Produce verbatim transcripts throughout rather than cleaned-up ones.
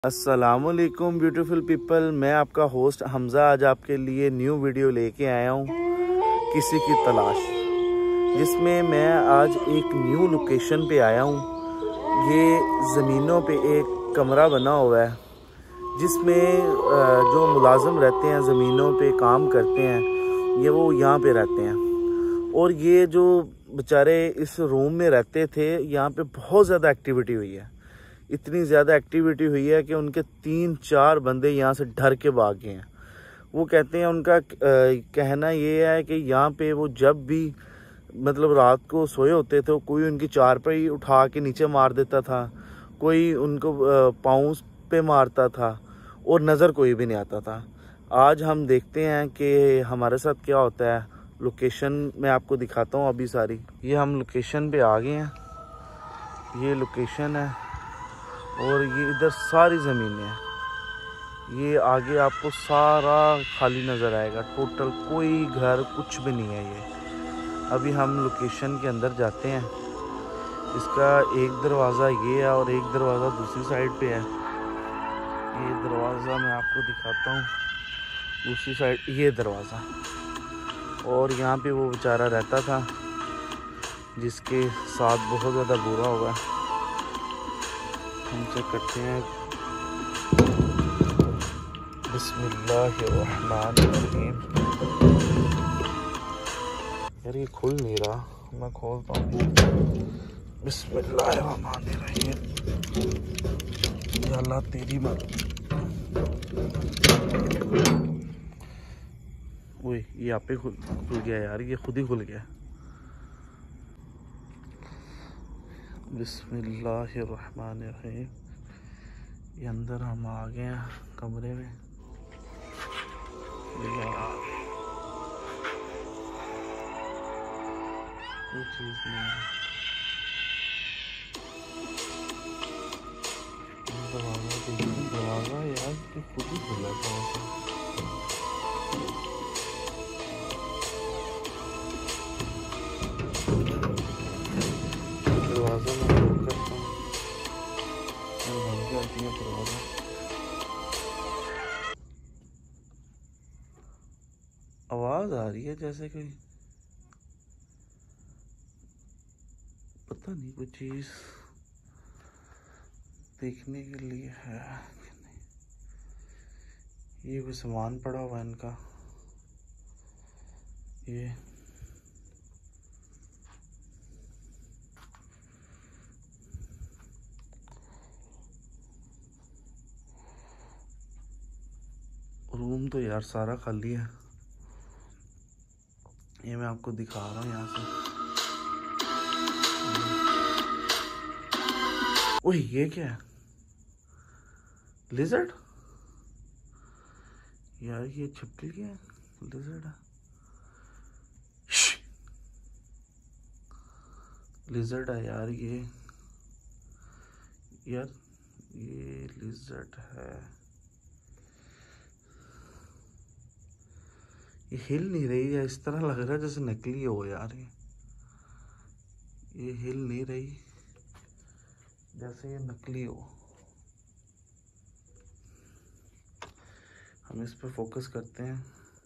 अस्सलामुअलैकुम beautiful people, मैं आपका होस्ट हमज़ा आज आपके लिए न्यू वीडियो लेके आया हूँ किसी की तलाश, जिसमें मैं आज एक न्यू लोकेशन पे आया हूँ। ये ज़मीनों पे एक कमरा बना हुआ है जिसमें जो मुलाजिम रहते हैं, ज़मीनों पे काम करते हैं, ये वो यहाँ पे रहते हैं। और ये जो बेचारे इस रूम में रहते थे, यहाँ पे बहुत ज़्यादा एक्टिविटी हुई है। इतनी ज़्यादा एक्टिविटी हुई है कि उनके तीन चार बंदे यहाँ से डर के भाग गए हैं। वो कहते हैं, उनका कहना ये है कि यहाँ पे वो जब भी मतलब रात को सोए होते थे, कोई उनकी चारपाई उठा के नीचे मार देता था, कोई उनको पाँव पे मारता था और नज़र कोई भी नहीं आता था। आज हम देखते हैं कि हमारे साथ क्या होता है। लोकेशन मैं आपको दिखाता हूँ अभी सारी। ये हम लोकेशन पे आ गए हैं, ये लोकेशन है और ये इधर सारी ज़मीनें हैं। ये आगे आपको सारा खाली नज़र आएगा, टोटल कोई घर कुछ भी नहीं है। ये अभी हम लोकेशन के अंदर जाते हैं। इसका एक दरवाज़ा ये है और एक दरवाज़ा दूसरी साइड पे है। ये दरवाज़ा मैं आपको दिखाता हूँ, दूसरी साइड ये दरवाज़ा। और यहाँ पे वो बेचारा रहता था जिसके साथ बहुत ज़्यादा बुरा हुआ है। हम चेक करते हैं। बिस्मिल्लाहिर्रहमानिर्रहीम। यार ये खुल नहीं रहा, मैं खोलता हूँ। बिस्मिल्लाहिर्रहमानिर्रहीम। या अल्लाह तेरी मत। ओए ये यहाँ पे खुल खुल गया यार, ये खुद ही खुल गया। बिस्मिल्लाहिर्रहमानिर्रहीम। ये अंदर हम आ गए हैं कमरे में। कोई चीज़ नहीं है। दरवाज़ा देखिए, दरवाज़ा यार तो खुद ही खुला था। दरवाज़ा मैं बंद करता हूँ, बंद करती है दरवाज़ा। आवाज़ आ रही है जैसे कोई, पता नहीं, कोई चीज़ देखने के लिए है कि नहीं। ये कोई सामान पड़ा हुआ है इनका। ये रूम तो यार सारा खाली है। ये मैं आपको दिखा रहा हूँ यहाँ से। ओह ये क्या है? लिजर्ड यार, ये छिपकली क्या है? लिजर्ड है, लिजर्ड है यार ये। यार ये लिजर्ड है। ये हिल नहीं रही है, इस तरह लग रहा है जैसे नकली हो यार। ये ये हिल नहीं रही, जैसे ये नकली हो। हम इस पर फोकस करते हैं।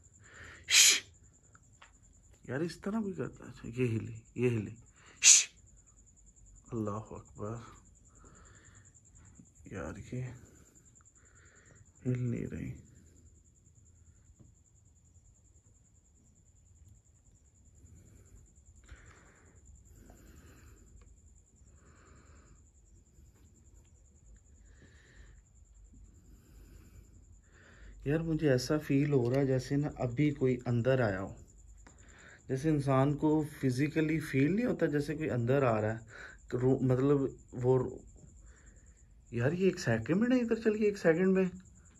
यार इस तरह भी करता है। ये हिली, ये हिली। अल्लाह अकबर। यार ये हिल नहीं रही। यार मुझे ऐसा फील हो रहा है जैसे ना अभी कोई अंदर आया हो। जैसे इंसान को फिजिकली फील नहीं होता जैसे कोई अंदर आ रहा है, मतलब वो। यार ये एक सेकंड में ना इधर चल गया, एक सेकंड में,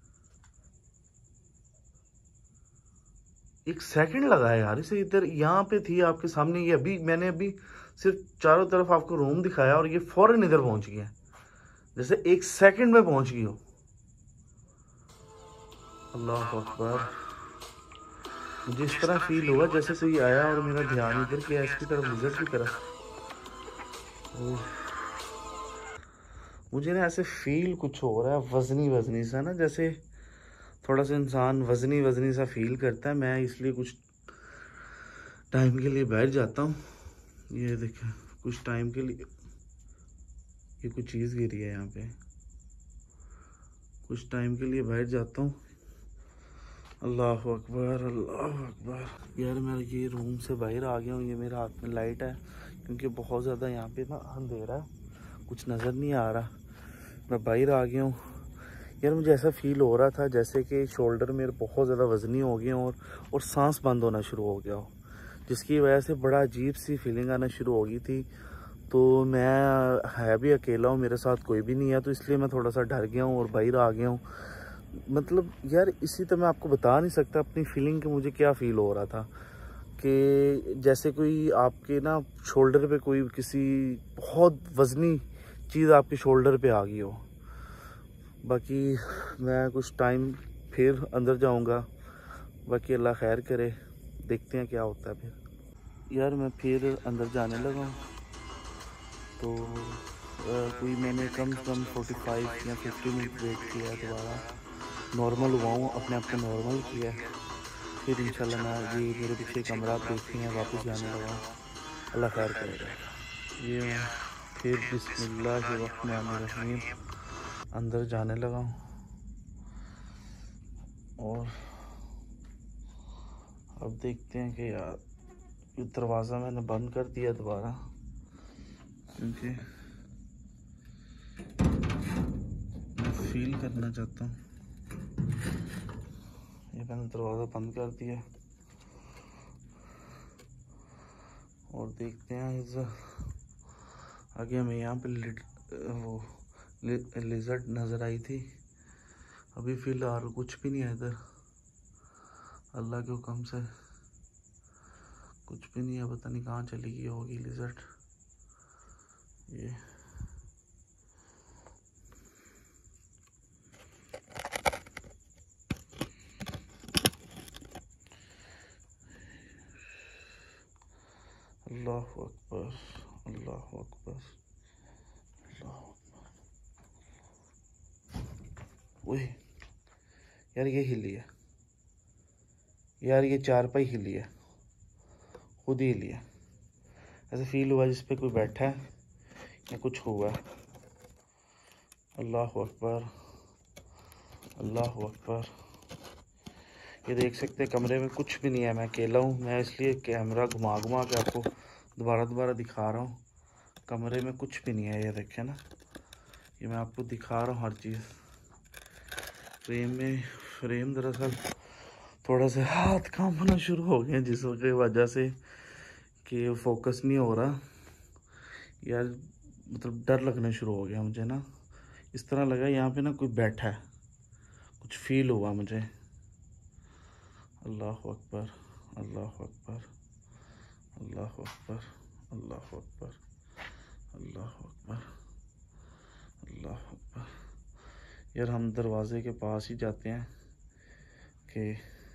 एक सेकंड लगा है यार इसे। इधर यहाँ पे थी आपके सामने, ये अभी मैंने अभी सिर्फ चारों तरफ आपको रूम दिखाया और ये फौरन इधर पहुंच गया, जैसे एक सेकंड में पहुंच गई हो। अल्लाह अकबर। मुझे इस तरह फील हुआ जैसे कोई आया और मेरा ध्यान इधर किया, इसकी तरफ, लिजर्ड की तरफ। मुझे ना ऐसे फील कुछ हो रहा है वजनी वजनी सा ना, जैसे थोड़ा सा इंसान वजनी वजनी सा फील करता है। मैं इसलिए कुछ टाइम के लिए बैठ जाता हूँ। ये देखें, कुछ टाइम के लिए ये कुछ चीज़ गिरी है यहाँ पे। कुछ टाइम के लिए बैठ जाता हूँ। अल्लाह अकबर, अल्लाह अकबर। यार मैं ये रूम से बाहर आ गया हूँ। ये मेरे हाथ में लाइट है क्योंकि बहुत ज़्यादा यहाँ पे ना अंधेरा है, कुछ नज़र नहीं आ रहा। मैं बाहर आ गया हूँ। यार मुझे ऐसा फील हो रहा था जैसे कि शोल्डर मेरे बहुत ज़्यादा वज़नी हो गए और और सांस बंद होना शुरू हो गया हो, जिसकी वजह से बड़ा अजीब सी फीलिंग आना शुरू हो गई थी। तो मैं है भी अकेला हूँ, मेरे साथ कोई भी नहीं है, तो इसलिए मैं थोड़ा सा डर गया हूँ और बाहर आ गया हूँ। मतलब यार इसी तो मैं आपको बता नहीं सकता अपनी फीलिंग कि मुझे क्या फ़ील हो रहा था, कि जैसे कोई आपके ना शोल्डर पे कोई किसी बहुत वज़नी चीज़ आपके शोल्डर पे आ गई हो। बाकी मैं कुछ टाइम फिर अंदर जाऊंगा, बाकी अल्लाह खैर करे, देखते हैं क्या होता है फिर। यार मैं फिर अंदर जाने लगा हूँ। तो आ, कोई मैंने कम से कम पैंतालीस या पचास मिनट वेट किया, दोबारा नॉर्मल हुआ हूँ, अपने आप को नॉर्मल किया। फिर इंशाल्लाह मैं ये मेरे पीछे कमरा आप देख रहे हैं वापस जाने लगा हूँ। अल्लाह खैर करेगा। ये मैं फिर बिस्मिल्लाहिर्रहमानिर्रहीम अंदर जाने लगा हूँ। और अब देखते हैं कि यार दरवाज़ा मैंने बंद कर दिया दोबारा, क्योंकि मैं फील करना चाहता हूँ। ये मैंने दरवाज़ा बंद कर दिया और देखते हैं इस आगे हमें यहाँ पे लिट, वो लिजर्ड नज़र आई थी। अभी फ़िलहाल कुछ भी नहीं है इधर, अल्लाह के हुक्म से कुछ भी नहीं है। पता नहीं कहाँ चली गई होगी लिजर्ड। ये अल्लाह अकबर, अल्लाह अकबर, अल्लाह अकबर। ओए यार ये हिली है, यार ये चारपाई हिली है, खुद ही हिली है। ऐसा फील हुआ जिस पे कोई बैठा है या कुछ हुआ है। अल्लाह अकबर, अल्लाह अकबर। ये देख सकते हैं कमरे में कुछ भी नहीं है, मैं अकेला हूँ। मैं इसलिए कैमरा घुमा घुमा के आपको दोबारा दोबारा दिखा रहा हूँ। कमरे में कुछ भी नहीं है, ये देखें ना, ये मैं आपको दिखा रहा हूँ हर चीज़। फ्रेम में फ्रेम दरअसल थोड़ा सा हाथ काम होना शुरू हो गए जिसकी वजह से कि फोकस नहीं हो रहा। यार मतलब डर लगना शुरू हो गया मुझे ना, इस तरह लगा यहाँ पे ना कोई बैठा है, कुछ फील हुआ मुझे। अल्लाह अकबर, अल्लाह अकबर, अल्लाह अकबर, अल्लाह अकबर, अल्लाह अकबर, अल्लाह अकबर। यार हम दरवाज़े के पास ही जाते हैं कि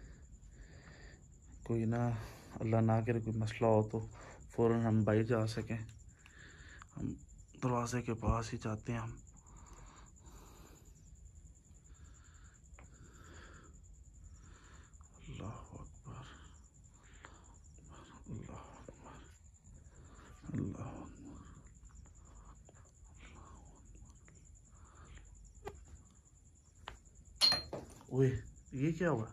कोई ना, अल्लाह ना करे कोई मसला हो तो फ़ौरन हम बाहर जा सकें। हम दरवाज़े के पास ही जाते हैं हम। अल्लाह अकबर, अल्लाह अकबर, अल्लाह अकबर। ओए ये क्या हुआ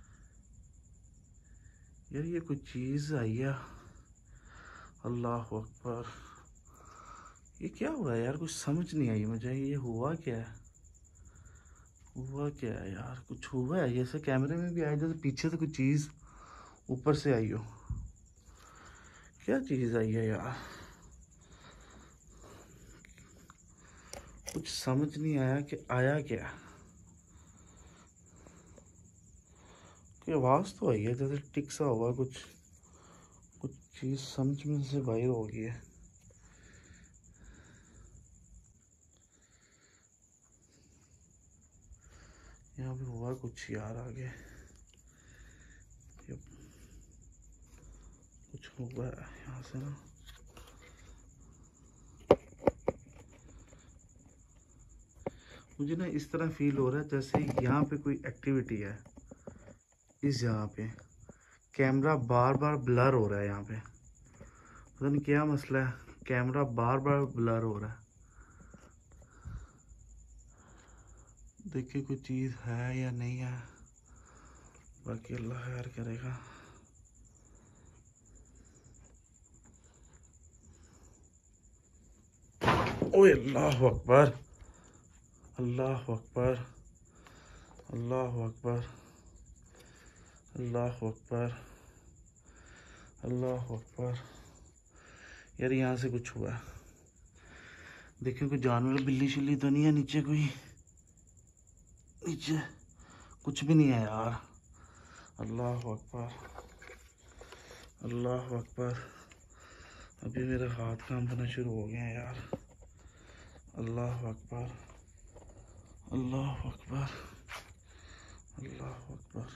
यार, ये कोई चीज़ आई है। अल्लाह अकबर, ये क्या हुआ यार, कुछ समझ नहीं आई मुझे। ये हुआ क्या है, हुआ क्या है यार, कुछ हुआ है जैसे कैमरे में भी आया, जैसे पीछे से कुछ चीज़ ऊपर से आई हो। क्या चीज़ आई है यार, कुछ समझ नहीं आया कि आया क्या। कोई आवाज़ तो आई है जैसे टिक सा हुआ, कुछ कुछ चीज़ समझ में से बाहर हो गई है। यहाँ पे हुआ कुछ यार, आगे कुछ हुआ है यहाँ से ना। मुझे ना इस तरह फील हो रहा है जैसे यहाँ पे कोई एक्टिविटी है। इस जगह पे कैमरा बार बार ब्लर हो रहा है। यहाँ पे पता नहीं क्या मसला है, कैमरा बार बार ब्लर हो रहा है। देखिए कोई चीज़ है या नहीं है, बाकी अल्लाह खैर करेगा। ओए अल्लाह अकबर, अल्लाह अकबर, अल्लाह अकबर, अल्लाह अकबर, अल्लाह अकबर। यार यहाँ से कुछ हुआ है। देखिए कोई जानवर, बिल्ली शिल्ली तो नहीं है नीचे? कोई नीचे कुछ भी नहीं है यार। अल्लाह अकबर, अल्लाह अकबर। अभी मेरा हाथ काम करना शुरू हो गया है यार। अल्लाह अकबर, अल्लाह अकबर, अल्लाह अकबर,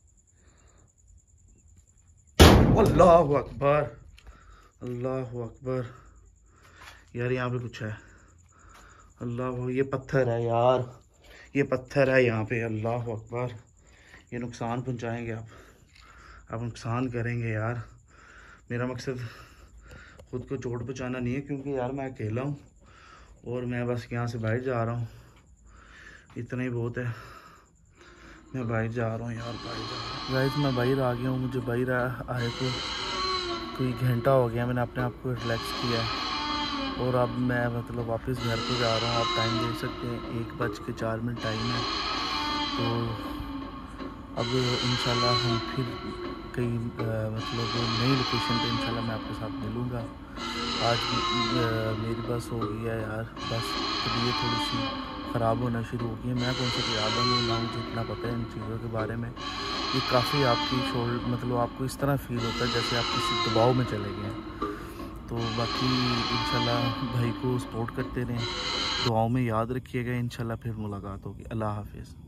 अल्लाह अकबर, अल्लाह अकबर। यार यहाँ पे कुछ है। अल्लाह, ये पत्थर है यार, ये पत्थर है यहाँ पे। अल्लाह अकबर। ये नुकसान पहुँचाएंगे आप आप नुकसान करेंगे यार। मेरा मकसद खुद को चोट पहुँचाना नहीं है, क्योंकि यार मैं अकेला हूँ और मैं बस यहाँ से बाहर जा रहा हूँ। इतना ही बहुत है, मैं बाहर जा रहा हूँ यार, बाहर जा रहा हूँ। गाइस मैं बाहर आ गया हूँ। मुझे बाहर आए को कोई घंटा हो गया। मैंने अपने आप को रिलैक्स किया और अब मैं मतलब वापस घर को जा रहा हूँ। आप टाइम देख सकते हैं, एक बज के चार मिनट टाइम है। तो अब इंशाल्लाह हम फिर कहीं मतलब नई लोकेशन पे इंशाल्लाह मैं आपके साथ मिलूँगा। आज आ, मेरी बस हो गई है यार, बस तबीयत थोड़ी सी ख़राब होना शुरू हो गई है। मैं कौन सा कोई आदम हूँ, ना मुझे इतना पता है इन चीज़ों के बारे में। ये काफ़ी आपकी शोल मतलब आपको इस तरह फील होता है जैसे आप किसी दबाव में चले गए हैं। तो बाकी इंशाल्लाह भाई को सपोर्ट करते रहें, दुआओं में याद रखिएगा। इंशाल्लाह फिर मुलाकात होगी। अल्लाह हाफिज़।